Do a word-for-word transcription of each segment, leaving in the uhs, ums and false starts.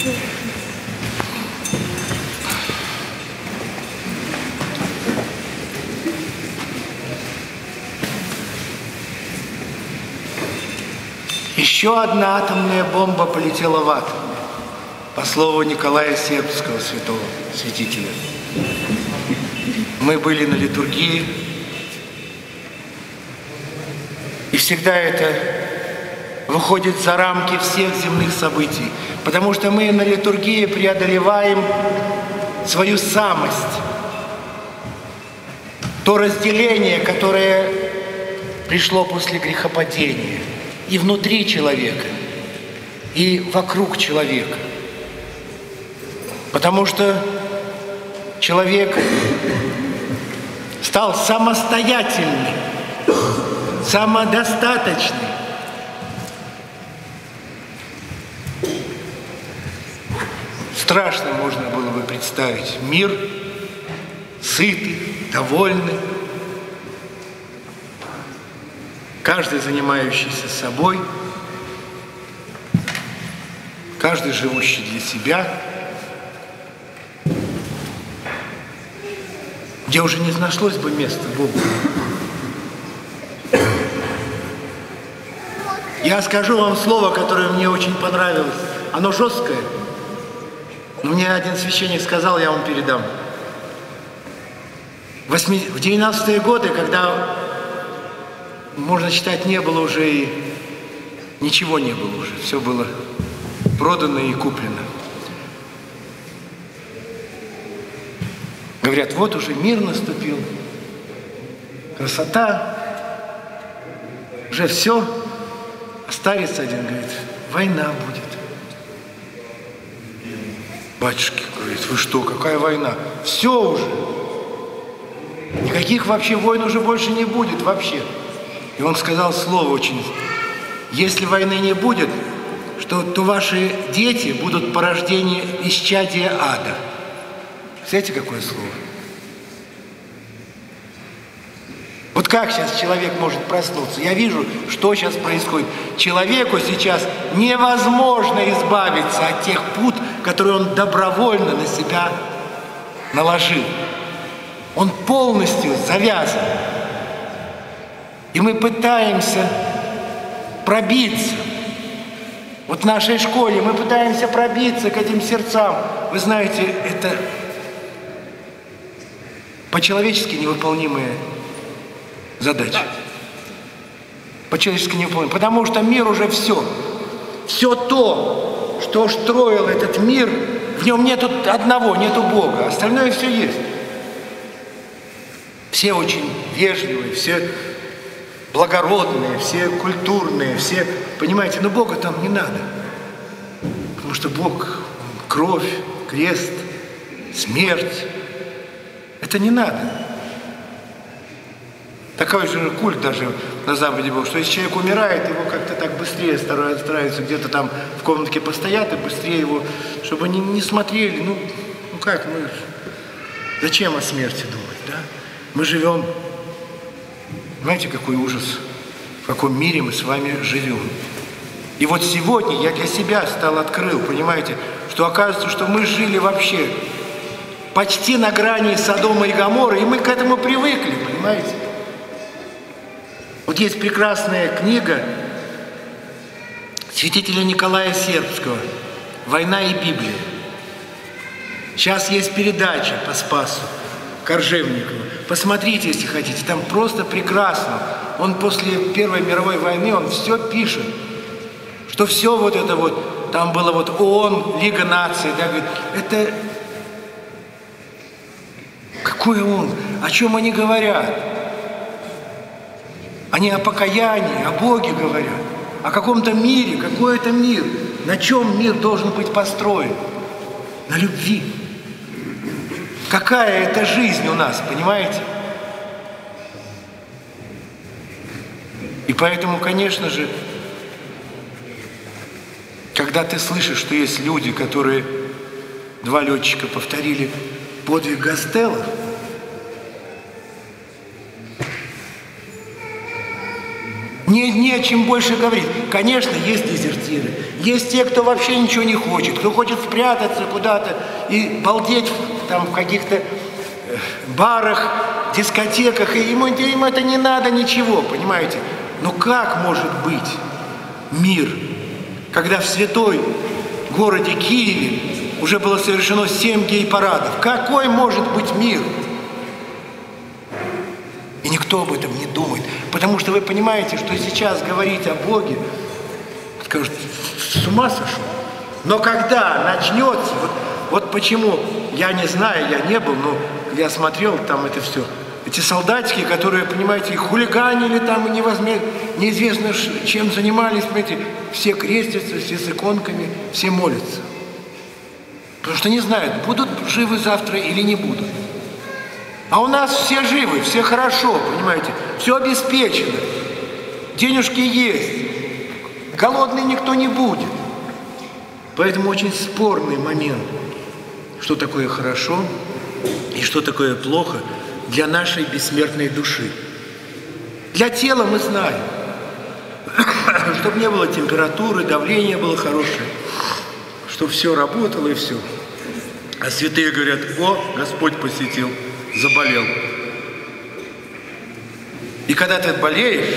Еще одна атомная бомба полетела в ад, по слову Николая Сербского, святого святителя. Мы были на литургии, и всегда это выходит за рамки всех земных событий, потому что мы на литургии преодолеваем свою самость, то разделение, которое пришло после грехопадения и внутри человека, и вокруг человека. Потому что человек стал самостоятельным, самодостаточным. Страшно можно было бы представить мир сытый, довольный, каждый занимающийся собой, каждый живущий для себя, где уже не нашлось бы места Богу. Я скажу вам слово, которое мне очень понравилось. Оно жесткое, но мне один священник сказал, я вам передам. В девяностые годы, когда, можно считать, не было уже и ничего не было уже, все было продано и куплено. Говорят, вот уже мир наступил, красота, уже все. А старец один говорит, война будет. Батюшки, говорит, вы что, какая война? Все уже. Никаких вообще войн уже больше не будет вообще. И он сказал слово очень, если войны не будет, что, то ваши дети будут порождение исчадия ада. Знаете, какое слово? Вот как сейчас человек может проснуться? Я вижу, что сейчас происходит. Человеку сейчас невозможно избавиться от тех пут, которые он добровольно на себя наложил. Он полностью завязан. И мы пытаемся пробиться. Вот в нашей школе мы пытаемся пробиться к этим сердцам. Вы знаете, это по-человечески невыполнимая задача. По-человечески невыполнимая. Потому что мир уже все. Все то, что строил этот мир, в нем нету одного, нету Бога. Остальное все есть. Все очень вежливые, все благородные, все культурные, все, понимаете, но Бога там не надо. Потому что Бог, кровь, крест, смерть, это не надо. Такой же культ даже на Западе был, что если человек умирает, его как-то так быстрее стараются где-то там в комнатке постоять, и быстрее его, чтобы не, не смотрели, ну, ну как, мы, зачем о смерти думать, да? Мы живем, знаете, какой ужас, в каком мире мы с вами живем. И вот сегодня я для себя стал открыл, понимаете, что оказывается, что мы жили вообще почти на грани Содома и Гоморры, и мы к этому привыкли, понимаете. Вот есть прекрасная книга святителя Николая Сербского «Война и Библия». Сейчас есть передача по Спасу Коржевникову. Посмотрите, если хотите, там просто прекрасно. Он после Первой мировой войны, он все пишет, что все вот это вот, там было вот ООН, Лига наций, да, говорит, это какой ООН? О чем они говорят? Они о покаянии, о Боге говорят, о каком-то мире. Какой это мир? На чем мир должен быть построен? На любви. Какая это жизнь у нас, понимаете? И поэтому, конечно же, когда ты слышишь, что есть люди, которые, два летчика повторили подвиг Гастелло, не, не не о чем больше говорить. Конечно, есть дезертиры, есть те, кто вообще ничего не хочет, кто хочет спрятаться куда-то и балдеть там в каких-то барах, дискотеках, и ему, ему это не надо ничего, понимаете? Но как может быть мир, когда в святой городе Киеве уже было совершено семь гей-парадов? Какой может быть мир? И никто об этом не думает, потому что вы понимаете, что сейчас говорить о Боге, скажут, с ума сошел. Но когда начнется, вот, вот почему, я не знаю, я не был, но я смотрел там это все, эти солдатики, которые, понимаете, хулиганили там, и невозможно, неизвестно чем занимались, понимаете, все крестятся, все с иконками, все молятся. Потому что не знают, будут живы завтра или не будут. А у нас все живы, все хорошо, понимаете, все обеспечено, денежки есть, голодный никто не будет. Поэтому очень спорный момент, что такое хорошо и что такое плохо для нашей бессмертной души. Для тела мы знаем, чтобы не было температуры, давление было хорошее, чтобы все работало и все. А святые говорят: о, Господь посетил, заболел. И когда ты болеешь,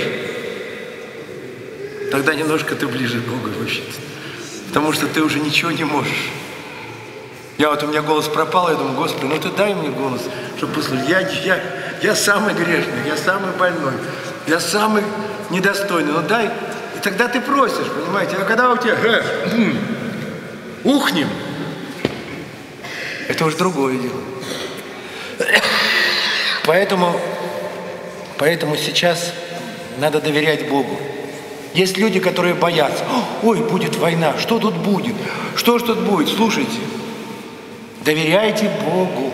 тогда немножко ты ближе к Богу вообще-то. Потому что ты уже ничего не можешь. Я вот, у меня голос пропал, я думаю: Господи, ну ты дай мне голос, чтобы послушать. Я, я, я самый грешный, я самый больной, я самый недостойный. Ну дай. И тогда ты просишь, понимаете. А когда у тебя э, м, ухнем, это уже другое дело. Поэтому, поэтому сейчас надо доверять Богу. Есть люди, которые боятся. Ой, будет война, что тут будет? Что ж тут будет? Слушайте, доверяйте Богу.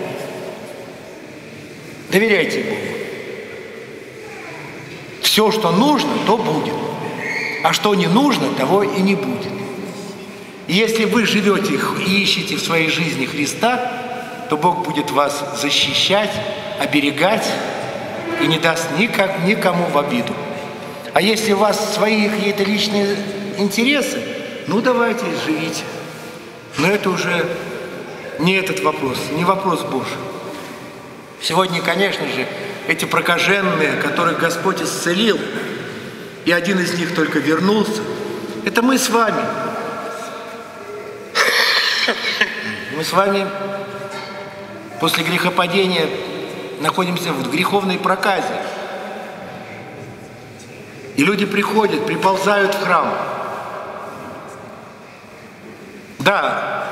Доверяйте Богу. Все, что нужно, то будет. А что не нужно, того и не будет. И если вы живете и ищете в своей жизни Христа, то Бог будет вас защищать, оберегать и не даст никак, никому в обиду. А если у вас свои какие-то личные интересы, ну давайте, живите. Но это уже не этот вопрос, не вопрос Божий. Сегодня, конечно же, эти прокаженные, которых Господь исцелил, и один из них только вернулся, это мы с вами. Мы с вами после грехопадения находимся в греховной проказе. И люди приходят, приползают в храм. Да,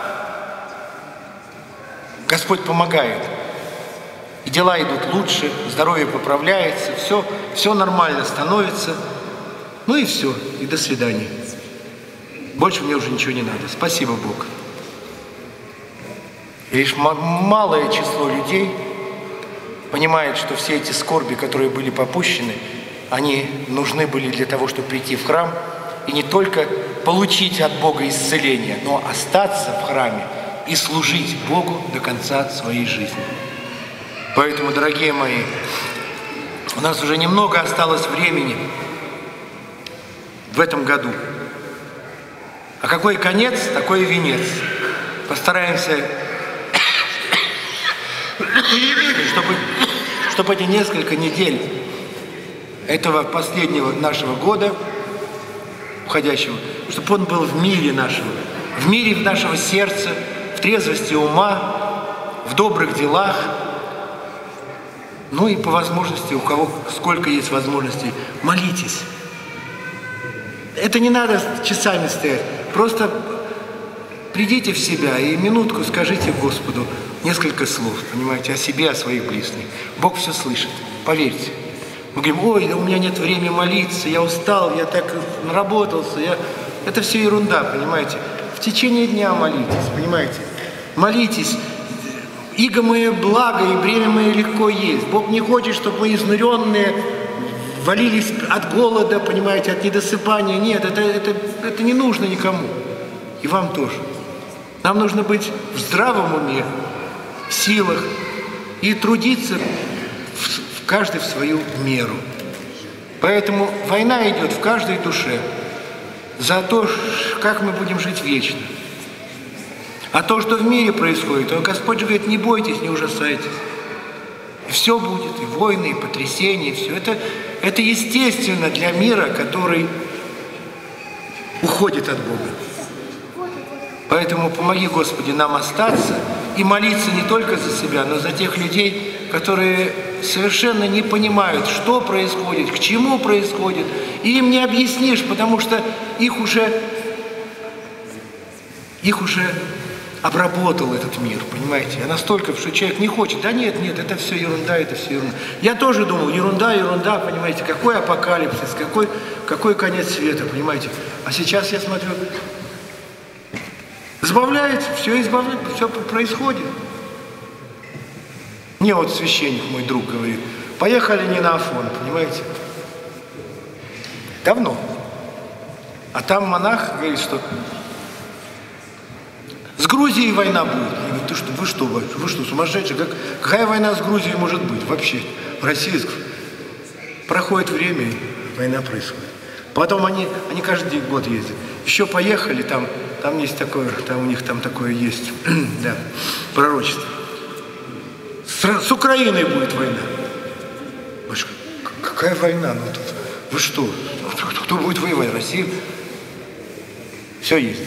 Господь помогает. И дела идут лучше, здоровье поправляется, все, все нормально становится. Ну и все, и до свидания. Больше мне уже ничего не надо. Спасибо, Бог. И лишь малое число людей понимает, что все эти скорби, которые были попущены, они нужны были для того, чтобы прийти в храм и не только получить от Бога исцеление, но остаться в храме и служить Богу до конца своей жизни. Поэтому, дорогие мои, у нас уже немного осталось времени в этом году. А какой конец, такой и венец. Постараемся, чтобы, чтобы эти несколько недель этого последнего нашего года, уходящего, чтобы он был в мире нашего, в мире нашего сердца, в трезвости ума, в добрых делах, ну и по возможности, у кого сколько есть возможностей, молитесь. Это не надо часами стоять, просто придите в себя и минутку скажите Господу несколько слов, понимаете, о себе, о своих близких. Бог все слышит, поверьте. Мы говорим: ой, у меня нет времени молиться, я устал, я так наработался. Я... Это все ерунда, понимаете. В течение дня молитесь, понимаете. Молитесь. Иго мое благо и бремя мое легко есть. Бог не хочет, чтобы мы изнуренные валились от голода, понимаете, от недосыпания. Нет, это, это, это не нужно никому. И вам тоже. Нам нужно быть в здравом уме, в силах и трудиться в, в каждый в свою меру. Поэтому война идет в каждой душе за то, как мы будем жить вечно. А то, что в мире происходит, то Господь же говорит, не бойтесь, не ужасайтесь. И все будет, и войны, и потрясения, и все. Это, это естественно для мира, который уходит от Бога. Поэтому помоги, Господи, нам остаться и молиться не только за себя, но за тех людей, которые совершенно не понимают, что происходит, к чему происходит. И им не объяснишь, потому что их уже, их уже обработал этот мир, понимаете? А настолько, что человек не хочет. Да нет, нет, это все ерунда, это все ерунда. Я тоже думал, ерунда, ерунда, понимаете, какой апокалипсис, какой, какой конец света, понимаете? А сейчас я смотрю, избавляется, все избавляется, все происходит. Мне вот священник, мой друг, говорит, поехали не на Афон, понимаете? Давно. А там монах говорит, что с Грузией война будет. Я говорю, ты что, вы что, вы что, сумасшедшие? Как, какая война с Грузией может быть вообще? В России проходит время, и война происходит. Потом они, они каждый год ездят. Еще поехали, там, там есть такое, там у них там такое есть, да, пророчество. С, с Украиной будет война. Какая война? Ну, тут, вы что? Кто, кто будет воевать? Россия? Все есть.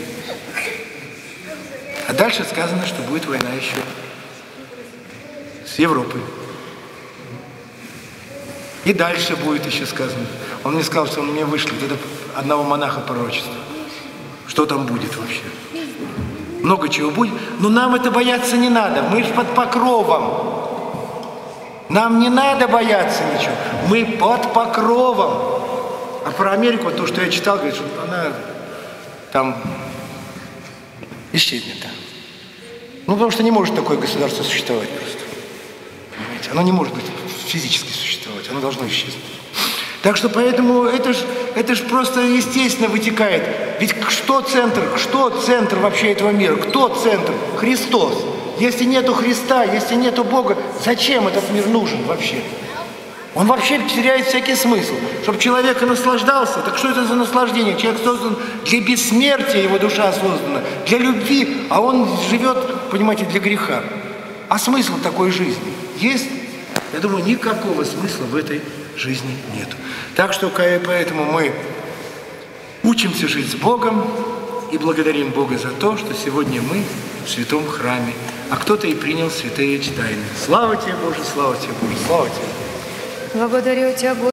А дальше сказано, что будет война еще с Европой. И дальше будет еще сказано. Он мне сказал, что он мне вышлет. Это одного монаха пророчества. Что там будет вообще? Много чего будет. Но нам это бояться не надо. Мы же под покровом. Нам не надо бояться ничего. Мы под покровом. А про Америку, то, что я читал, говорит, что она там исчезнет. Ну, потому что не может такое государство существовать просто. Понимаете? Оно не может быть физически существовать. Оно должно исчезнуть. Так что поэтому это ж, это ж просто естественно вытекает. Ведь что центр, что центр вообще этого мира? Кто центр? Христос. Если нету Христа, если нету Бога, зачем этот мир нужен вообще? Он вообще теряет всякий смысл. Чтобы человек наслаждался, так что это за наслаждение? Человек создан для бессмертия, его душа создана, для любви, а он живет, понимаете, для греха. А смысл такой жизни есть? Я думаю, никакого смысла в этой жизни нету. Так что поэтому мы учимся жить с Богом и благодарим Бога за то, что сегодня мы в святом храме, а кто-то и принял святые тайны. Слава тебе, Боже, слава тебе, Боже, слава тебе. Благодарю тебя, Господи.